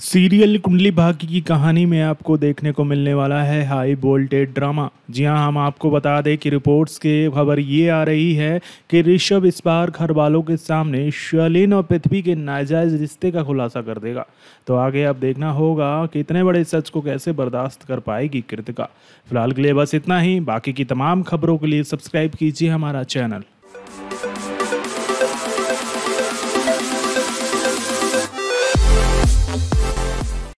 Serial Kundali Bhagya की कहानी में आपको देखने को मिलने वाला है हाई वोल्टेज ड्रामा। जी हाँ, हम आपको बता दें कि रिपोर्ट्स के खबर ये आ रही है कि ऋषभ इस बार घर वालों के सामने शर्लिन और पृथ्वी के नाजायज रिश्ते का खुलासा कर देगा। तो आगे अब देखना होगा कि इतने बड़े सच को कैसे बर्दाश्त कर पाएगी कृतिका। फिलहाल के लिए बस इतना ही। बाकी की तमाम खबरों के लिए सब्सक्राइब कीजिए हमारा चैनल।